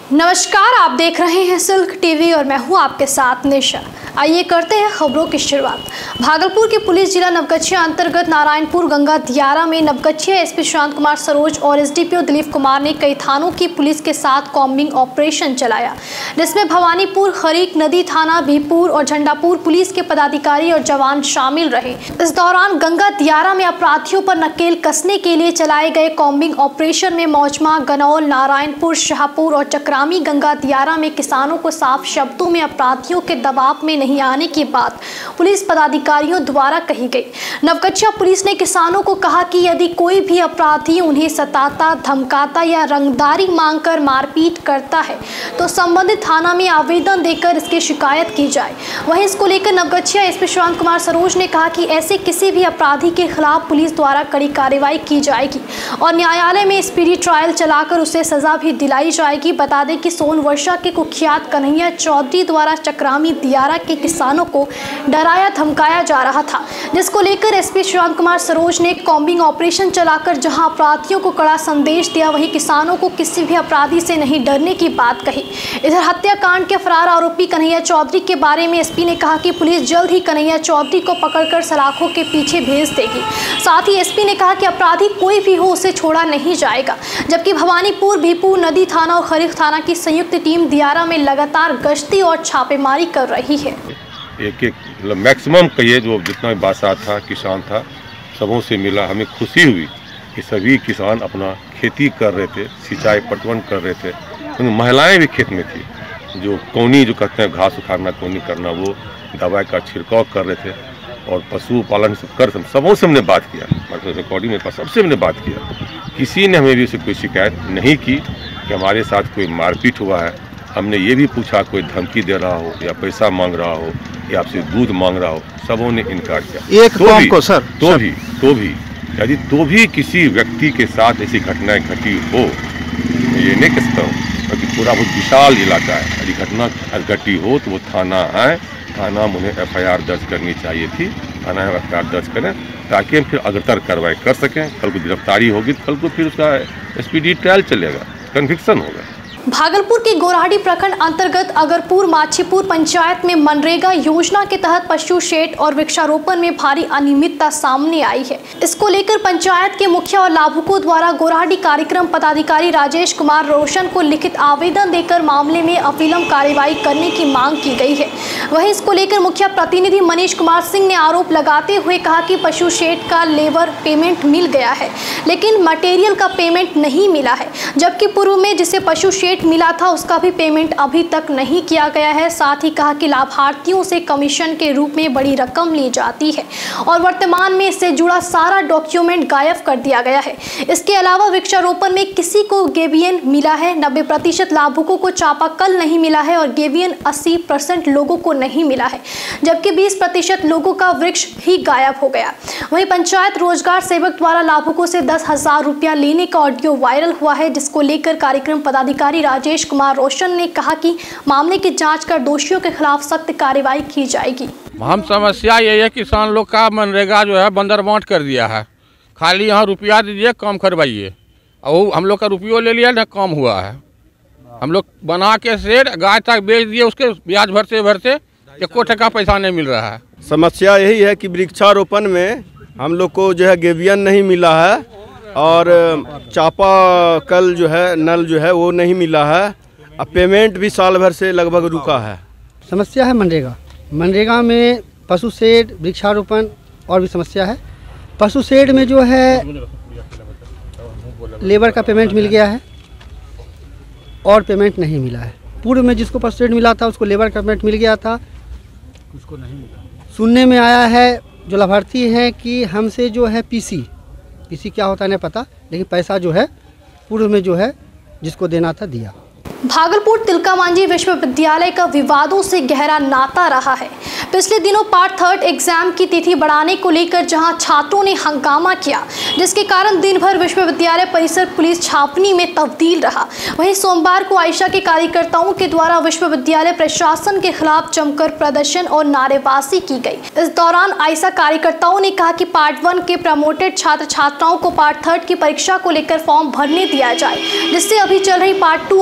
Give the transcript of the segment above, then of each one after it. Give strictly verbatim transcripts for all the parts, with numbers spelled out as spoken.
नमस्कार, आप देख रहे हैं सिल्क टीवी और मैं हूं आपके साथ निशा। आइए करते हैं खबरों की शुरुआत। भागलपुर के पुलिस जिला नवगछिया अंतर्गत नारायणपुर गंगा दियारा में नवगछिया एसपी शांत कुमार सरोज और एसडीपीओ दिलीप कुमार ने कई थानों की पुलिस के साथ कॉम्बिंग ऑपरेशन चलाया, जिसमें भवानीपुर, खरीक नदी थाना, भीपुर और झंडापुर पुलिस के पदाधिकारी और जवान शामिल रहे। इस दौरान गंगा दियारा में अपराधियों पर नकेल कसने के लिए चलाए गए कॉम्बिंग ऑपरेशन में मौजमा, गनौल, नारायणपुर, शाहपुर और चक्रामी गंगा दियारा में किसानों को साफ शब्दों में अपराधियों के दबाव में नहीं आने की बात पुलिस पदाधिकारियों द्वारा कही गई। नवगछिया पुलिस ने किसानों को कहा कि यदि कोई भी अपराधी उन्हें सताता, धमकाता या रंगदारी मांगकर मारपीट करता है तो संबंधित थाना में आवेदन देकर इसकी शिकायत की जाए। वहीं इसको लेकर नवगछिया एसपी शांत कुमार सरोज ने कहा कि ऐसे किसी भी अपराधी के खिलाफ पुलिस द्वारा कड़ी कार्रवाई की जाएगी और न्यायालय में स्पीडी ट्रायल चलाकर उसे सजा भी दिलाई जाएगी। बता दें कि सोनवर्षा के कुख्यात कन्हैया चौधरी द्वारा चक्रामी दियारा के किसानों को डराया धमकाया जा रहा था, जिसको लेकर एसपी शांत कुमार सरोज ने कॉम्बिंग ऑपरेशन चलाकर जहां अपराधियों को कड़ा संदेश दिया, वहीं किसानों को किसी भी अपराधी से नहीं डरने की बात कही। इधर हत्याकांड के फरार आरोपी कन्हैया चौधरी के बारे में एसपी ने कहा कि पुलिस जल्द ही कन्हैया चौधरी को पकड़कर सलाखों के पीछे भेज देगी। साथ ही एसपी ने कहा कि अपराधी कोई भी हो उसे छोड़ा नहीं जाएगा। जबकि भवानीपुर, भीपुर नदी थाना और खरीक थाना की संयुक्त टीम दियारा में लगातार गश्ती और छापेमारी कर रही है। एक एक मतलब मैक्सिमम कहिए जो जितना भी बादशाह था, किसान था, सबों से मिला। हमें खुशी हुई कि सभी किसान अपना खेती कर रहे थे, सिंचाई पटवन कर रहे थे। तो महिलाएं भी खेत में थी, जो कौनी जो कहते हैं घास उखाड़ना, कौनी करना, वो दवाई का छिड़काव कर रहे थे। और पशुपालन से कर सबों से हमने बात किया, मतलब रिकॉर्डिंग मेरे पास सबसे हमने बात किया। किसी ने हमें भी उससे कोई शिकायत नहीं की कि हमारे साथ कोई मारपीट हुआ है। हमने ये भी पूछा कोई धमकी दे रहा हो या पैसा मांग रहा हो या आपसे दूध मांग रहा हो, सबों ने इनकार किया। एक तो भी, को सर तो सर। भी तो भी यदि तो भी किसी व्यक्ति के साथ ऐसी घटनाएं घटी हो, ये नहीं कह सकता हूँ क्योंकि पूरा बहुत विशाल इलाका है। यदि घटना घटी हो तो वो थाना आए, थाना में उन्हें एफ आई आर दर्ज करनी चाहिए थी। थाना में एफ आई आर दर्ज करें ताकि हम फिर अग्रतर कार्रवाई कर सकें। कल को गिरफ्तारी होगी तो कल को फिर उसका स्पीडी ट्रायल चलेगा, कन्विक्शन होगा। भागलपुर के गोराडी प्रखंड अंतर्गत अगरपुर माछीपुर पंचायत में मनरेगा योजना के तहत पशु शेड और वृक्षारोपण में भारी अनियमितता सामने आई है। इसको लेकर पंचायत के मुखिया और लाभुकों द्वारा गोराडी कार्यक्रम पदाधिकारी राजेश कुमार रोशन को लिखित आवेदन देकर मामले में अविलंब कार्रवाई करने की मांग की गई है। वहीं इसको लेकर मुखिया प्रतिनिधि मनीष कुमार सिंह ने आरोप लगाते हुए कहा कि पशु शेड का लेबर पेमेंट मिल गया है लेकिन मटेरियल का पेमेंट नहीं मिला है, जबकि पूर्व में जिसे पशु शेड मिला था उसका भी पेमेंट अभी तक नहीं किया गया है। साथ ही कहा कि लाभार्थियों से कमीशन के रूप में बड़ी रकम ली जाती है और वर्तमान में इससे जुड़ा सारा डॉक्यूमेंट गायब कर दिया गया है। इसके अलावा वृक्षारोपण में किसी को गेवियन मिला है, नब्बे प्रतिशत लाभुकों को चापाकल नहीं मिला है और गेवियन अस्सी परसेंट लोगों को नहीं मिला है, जबकि बीस प्रतिशत लोगों का वृक्ष ही गायब हो गया। वहीं पंचायत रोजगार सेवक द्वारा लाभुकों से दस हजार रुपया लेने का ऑडियो वायरल हुआ है, जिसको लेकर कार्यक्रम पदाधिकारी राजेश कुमार रोशन ने कहा कि मामले की जांच कर दोषियों के खिलाफ सख्त कार्रवाई की जाएगी। हम समस्या यही है, किसान लोग का मनरेगा जो है बंदर बांट कर दिया है। खाली यहाँ रुपया दीजिए, काम करवाइए, और हम लोग का रुपया ले लिया ना, काम हुआ है। हम लोग बना के शेड गाय तक बेच दिए, उसके ब्याज भरते भरते एको टका पैसा नहीं मिल रहा है। समस्या यही है कि वृक्षारोपण में हम लोग को जो है गेवियन नहीं मिला है और चापाकल जो है, नल जो है वो नहीं मिला है। अब पेमेंट भी साल भर से लगभग रुका है। समस्या है मनरेगा मनरेगा में पशु शेड, वृक्षारोपण और भी समस्या है। पशु शेड में जो है लेबर का पेमेंट मिल गया है और पेमेंट नहीं मिला है। पूर्व में जिसको पशु शेड मिला था उसको लेबर का पेमेंट मिल गया था, उसको नहीं मिला। सुनने में आया है जो लाभार्थी हैं कि हमसे जो है पीसी पीसी क्या होता है नहीं पता, लेकिन पैसा जो है पूर्व में जो है जिसको देना था दिया। भागलपुर तिलका मांझी विश्वविद्यालय का विवादों से गहरा नाता रहा है। पिछले दिनों पार्ट थर्ड एग्जाम की तिथि बढ़ाने को लेकर जहां छात्रों ने हंगामा किया, जिसके कारण दिन भर विश्वविद्यालय परिसर पुलिस छावनी में तब्दील रहा। वहीं सोमवार को आयशा के कार्यकर्ताओं के द्वारा विश्वविद्यालय प्रशासन के खिलाफ जमकर प्रदर्शन और नारेबाजी की गई। इस दौरान आयशा कार्यकर्ताओं ने कहा कि पार्ट वन के प्रमोटेड छात्र छात्राओं को पार्ट थर्ड की परीक्षा को लेकर फॉर्म भरने दिया जाए, जिससे अभी चल रही पार्ट टू और पार्ट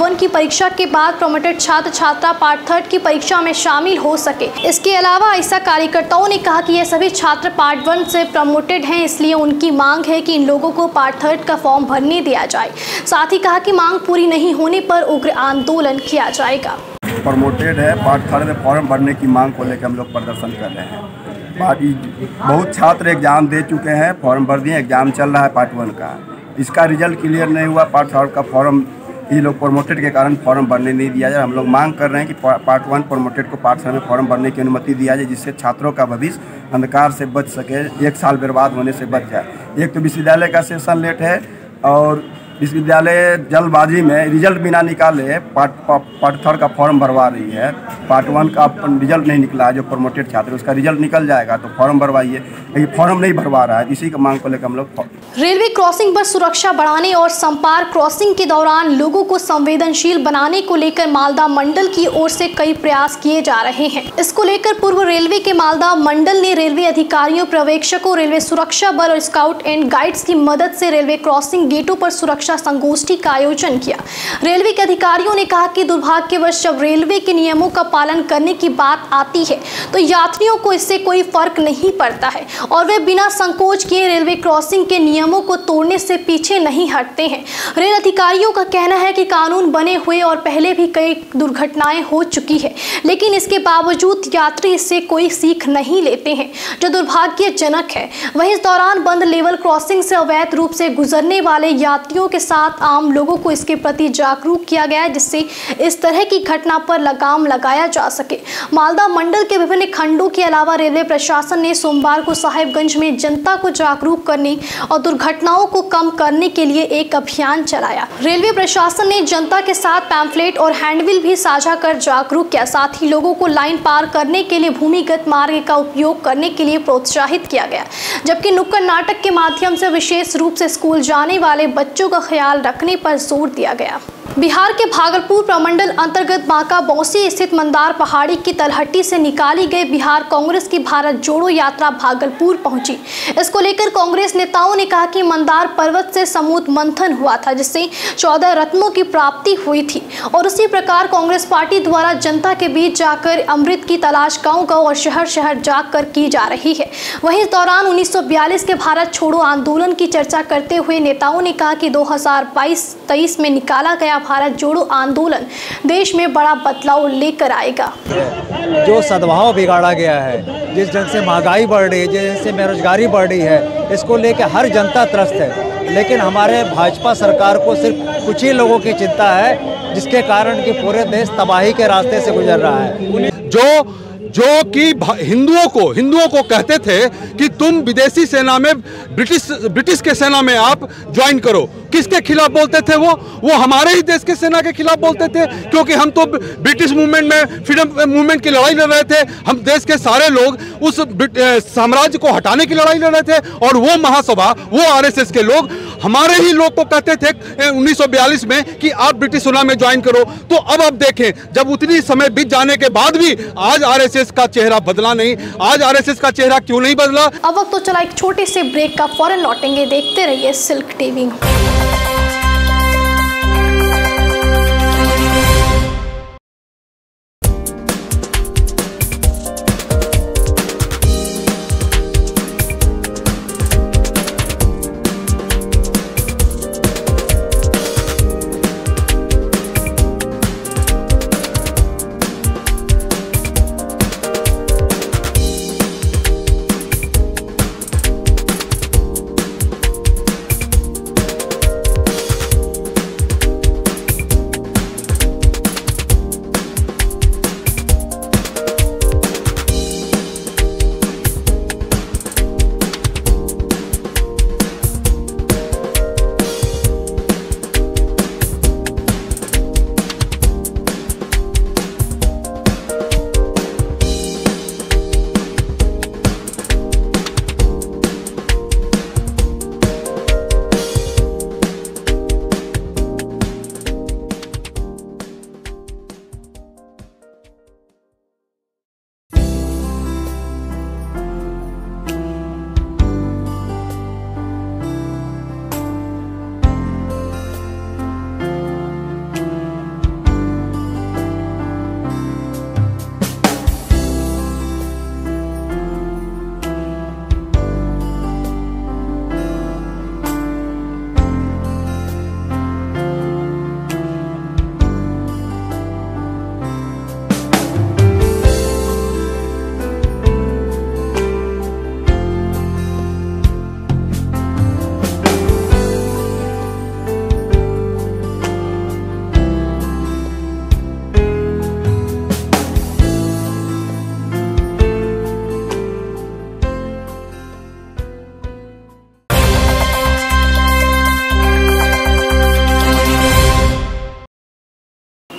वन की परीक्षा के बाद प्रमोटेड छात्र छात्रा पार्ट थर्ड की परीक्षा में शामिल हो सके। इसके अलावा ऐसा कार्यकर्ताओं ने कहा कि ये सभी छात्र पार्ट वन से प्रमोटेड हैं, इसलिए उनकी मांग है कि इन लोगों को पार्ट थर्ड का फॉर्म भरने दिया जाए। साथ ही कहा कि मांग पूरी नहीं होने पर उग्र आंदोलन किया जाएगा। प्रमोटेड है, पार्ट थर्ड में फॉर्म भरने की मांग को लेकर हम लोग प्रदर्शन कर रहे हैं। पार्टी बहुत छात्र एग्जाम दे चुके हैं, फॉर्म भर दिए, एग्जाम चल रहा है पार्ट वन का, इसका रिजल्ट क्लियर नहीं हुआ, पार्ट थर्ड का फॉर्म ये लोग प्रमोटेड के कारण फॉर्म भरने नहीं दिया जाए। हम लोग मांग कर रहे हैं कि पार्ट वन प्रमोटेड को पार्ट थर्ड में फॉर्म भरने की अनुमति दिया जाए, जिससे छात्रों का भविष्य अंधकार से बच सके, एक साल बर्बाद होने से बच जाए। एक तो विश्वविद्यालय का सेशन लेट है और विश्वविद्यालय जल्दबाजी में रिजल्ट बिना निकाले पार्ट पार्ट थर्ड का फॉर्म भरवा रही है। पार्ट वन का रिजल्ट नहीं निकला है, जो प्रमोटेड छात्र उसका रिजल्ट निकल जाएगा तो फॉर्म भरवाइए, लेकिन फॉर्म नहीं भरवा रहा है। इसी का मांग को लेकर हम लोग रेलवे क्रॉसिंग पर सुरक्षा बढ़ाने और संपार क्रॉसिंग के दौरान लोगों को संवेदनशील बनाने को लेकर मालदा मंडल की ओर से कई प्रयास किए जा रहे हैं। इसको लेकर पूर्व रेलवे के मालदा मंडल ने रेलवे अधिकारियों, पर्यवेक्षकों, रेलवे सुरक्षा बल और स्काउट एंड गाइड्स की मदद से रेलवे क्रॉसिंग गेटों पर सुरक्षा संगोष्ठी का आयोजन किया। रेलवे के अधिकारियों ने कहा कि दुर्भाग्यवश जब रेलवे के नियमों का पालन करने की बात आती है तो यात्रियों को इससे कोई फर्क नहीं पड़ता है और वे बिना संकोच किए रेलवे क्रॉसिंग के नियमों को तोड़ने से पीछे नहीं हटते हैं। रेल अधिकारियों का कहना है कि कानून बने हुए और पहले भी कई दुर्घटनाएं हो चुकी है, लेकिन इसके बावजूद यात्री इससे कोई सीख नहीं लेते हैं, जो दुर्भाग्यजनक है। वहीं इस दौरान बंद लेवल क्रॉसिंग से अवैध रूप से गुजरने वाले यात्रियों के साथ आम लोगों को इसके प्रति जागरूक किया गया है, जिससे इस तरह की घटना पर लगाम लगाया जा सके। मालदा मंडल के विभिन्न खंडों के अलावा रेलवे प्रशासन ने सोमवार को साहिबगंज में जनता को जागरूक करने और दुर्घटनाओं को कम करने के लिए एक अभियान चलाया। रेलवे प्रशासन ने जनता के साथ पैम्फलेट और हैंडबिल भी साझा कर जागरूक किया। साथ ही लोगों को लाइन पार करने के लिए भूमिगत मार्ग का उपयोग करने के लिए प्रोत्साहित किया गया, जबकि नुक्कड़ नाटक के माध्यम से विशेष रूप से स्कूल जाने वाले बच्चों का ख्याल रखने पर जोर दिया गया। बिहार के भागलपुर प्रमंडल अंतर्गत बांका बौसी स्थित मंदार पहाड़ी की तलहटी से निकाली गई बिहार कांग्रेस की भारत जोड़ो यात्रा भागलपुर पहुंची। इसको लेकर कांग्रेस नेताओं ने कहा कि मंदार पर्वत से समूत मंथन हुआ था, जिससे चौदह रत्नों की प्राप्ति हुई थी और उसी प्रकार कांग्रेस पार्टी द्वारा जनता के बीच जाकर अमृत की तलाश गाँव गाँव और शहर शहर जाकर की जा रही है। वहीं इस दौरान उन्नीस सौ बयालीस के भारत छोड़ो आंदोलन की चर्चा करते हुए नेताओं ने कहा कि दो हजार बाईस तेईस में निकाला गया भारत जोड़ो आंदोलन देश में बड़ा बदलाव लेकर आएगा। जो सद्भाव बिगाड़ा गया है, जिस ढंग से महंगाई बढ़ रही है, जिस ढंग से बेरोजगारी बढ़ रही है, इसको लेकर हर जनता त्रस्त है, लेकिन हमारे भाजपा सरकार को सिर्फ कुछ ही लोगों की चिंता है, जिसके कारण कि पूरे देश तबाही के रास्ते से गुजर रहा है। जो जो कि हिंदुओं को हिंदुओं को कहते थे कि तुम विदेशी सेना में ब्रिटिश ब्रिटिश के सेना में आप ज्वाइन करो, किसके खिलाफ बोलते थे? वो वो हमारे ही देश के सेना के खिलाफ बोलते थे, क्योंकि हम तो ब्रिटिश मूवमेंट में फ्रीडम मूवमेंट की लड़ाई लड़ रहे थे। हम देश के सारे लोग उस साम्राज्य को हटाने की लड़ाई लड़ रहे थे और वो महासभा, वो आरएसएस के लोग हमारे ही लोग को कहते थे उन्नीस सौ बयालीस में कि आप ब्रिटिश सेना में ज्वाइन करो। तो अब आप देखें, जब उतनी समय बीत जाने के बाद भी आज आरएसएस का चेहरा बदला नहीं। आज आरएसएस का चेहरा क्यों नहीं बदला? अब वक्त तो चला एक छोटे से ब्रेक का, फौरन लौटेंगे। देखते रहिए सिल्क टीवी।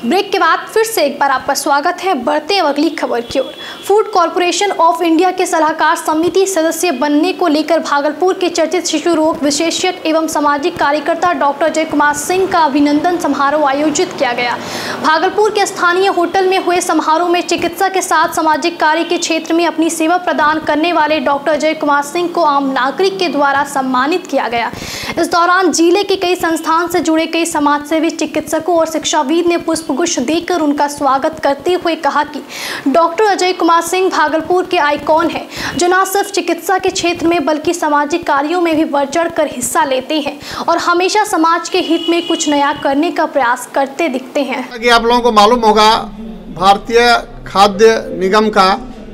ब्रेक के बाद फिर से एक बार आपका स्वागत है। बढ़ते हैं अगली खबर की ओर। फूड कॉरपोरेशन ऑफ इंडिया के सलाहकार समिति सदस्य बनने को लेकर भागलपुर के चर्चित शिशु रोग विशेषज्ञ एवं सामाजिक कार्यकर्ता डॉक्टर अजय कुमार सिंह का अभिनंदन समारोह आयोजित किया गया। भागलपुर के स्थानीय होटल में हुए समारोह में चिकित्सा के साथ सामाजिक कार्य के क्षेत्र में अपनी सेवा प्रदान करने वाले डॉक्टर अजय कुमार सिंह को आम नागरिक के द्वारा सम्मानित किया गया। इस दौरान जिले के कई संस्थान से जुड़े कई समाजसेवी, चिकित्सकों और शिक्षाविद ने पुष्पगुच्छ देकर उनका स्वागत करते हुए कहा कि डॉक्टर अजय कुमार सिंह भागलपुर के आइकॉन हैं, जो न सिर्फ चिकित्सा के क्षेत्र में बल्कि सामाजिक कार्यों में भी बढ़ चढ़ कर हिस्सा लेते हैं और हमेशा समाज के हित में कुछ नया करने का प्रयास करते दिखते हैं। कि आप लोगों को मालूम होगा, भारतीय खाद्य निगम का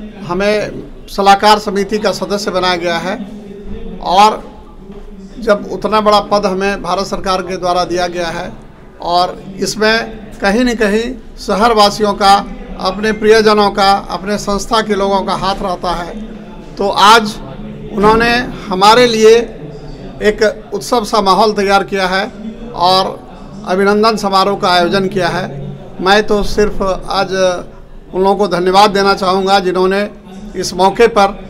हमें सलाहकार समिति का सदस्य बनाया गया है और जब उतना बड़ा पद हमें भारत सरकार के द्वारा दिया गया है और इसमें कहीं न कहीं शहर वासियों का, अपने प्रियजनों का, अपने संस्था के लोगों का हाथ रहता है, तो आज उन्होंने हमारे लिए एक उत्सव सा माहौल तैयार किया है और अभिनंदन समारोह का आयोजन किया है। मैं तो सिर्फ आज उन लोगों को धन्यवाद देना चाहूँगा जिन्होंने इस मौके पर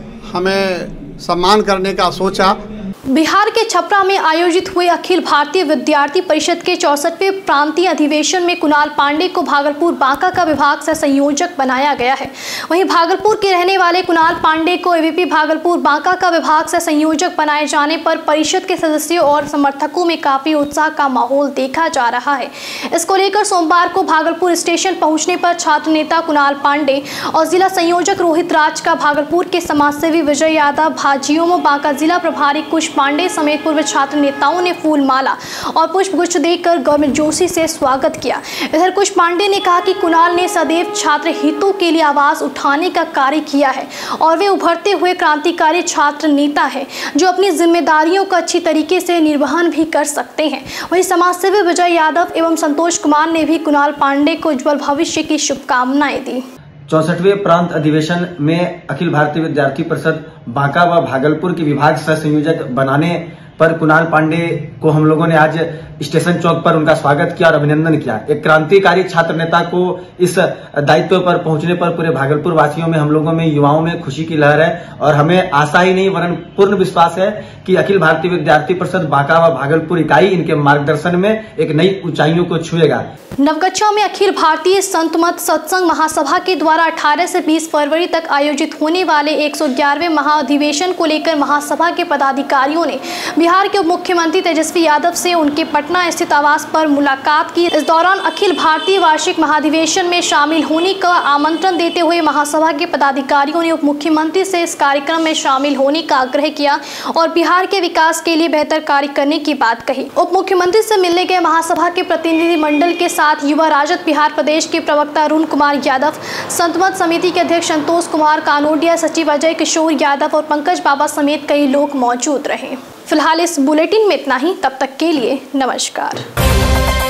हमें सम्मान करने का सोचा। बिहार के छपरा में आयोजित हुए अखिल भारतीय विद्यार्थी परिषद के चौसठवें प्रांतीय अधिवेशन में कुणाल पांडे को भागलपुर बांका का विभाग से संयोजक बनाया गया है। वहीं भागलपुर के रहने वाले कुणाल पांडे को एवीपी भागलपुर बांका का विभाग से संयोजक बनाए जाने पर परिषद के सदस्यों और समर्थकों में काफी उत्साह का माहौल देखा जा रहा है। इसको लेकर सोमवार को भागलपुर स्टेशन पहुंचने पर छात्र नेता कुणाल पांडे और जिला संयोजक रोहित राज का भागलपुर के समाजसेवी विजय यादव, भाजियों बांका जिला प्रभारी कुश पांडे समेत पूर्व छात्र नेताओं ने फूल माला और पुष्पगुच्छ देकर गर्मजोशी से स्वागत किया। इधर कुश पांडे ने कहा कि कुणाल ने सदैव छात्र हितों के लिए आवाज उठाने का कार्य किया है और वे उभरते हुए क्रांतिकारी छात्र नेता है जो अपनी जिम्मेदारियों का अच्छी तरीके से निर्वहन भी कर सकते हैं। वहीं समाजसेवी विजय यादव एवं संतोष कुमार ने भी कुणाल पांडे को उज्ज्वल भविष्य की शुभकामनाएं दी। चौसठवें प्रांत अधिवेशन में अखिल भारतीय विद्यार्थी परिषद बांका व भागलपुर के विभाग सह संयोजक बनाने पर कुणाल पांडे को हम लोगों ने आज स्टेशन चौक पर उनका स्वागत किया और अभिनंदन किया। एक क्रांतिकारी छात्र नेता को इस दायित्व पर पहुंचने पर पूरे भागलपुर वासियों में, हम लोगों में, युवाओं में खुशी की लहर है और हमें आशा ही नहीं वरन पूर्ण विश्वास है कि अखिल भारतीय विद्यार्थी परिषद बांका व भागलपुर इकाई इनके मार्गदर्शन में एक नई ऊंचाइयों को छुएगा। नवगछिया में अखिल भारतीय संत मत सत्संग महासभा के द्वारा अठारह से बीस फरवरी तक आयोजित होने वाले एक सौ ग्यारहवें महाअधिवेशन को लेकर महासभा के पदाधिकारियों ने बिहार के उप मुख्यमंत्री तेजस्वी यादव से उनके पटना स्थित आवास पर मुलाकात की। इस दौरान अखिल भारतीय वार्षिक महाधिवेशन में शामिल होने का आमंत्रण देते हुए महासभा के पदाधिकारियों ने उप मुख्यमंत्री से इस कार्यक्रम में शामिल होने का आग्रह किया और बिहार के विकास के लिए बेहतर कार्य करने की बात कही। उप मुख्यमंत्री से मिलने गए महासभा के प्रतिनिधि मंडल के साथ युवा राजद बिहार प्रदेश के प्रवक्ता अरुण कुमार यादव, संत मत समिति के अध्यक्ष संतोष कुमार कानोडिया, सचिव अजय किशोर यादव और पंकज बाबा समेत कई लोग मौजूद रहे। फिलहाल इस बुलेटिन में इतना ही। तब तक के लिए नमस्कार।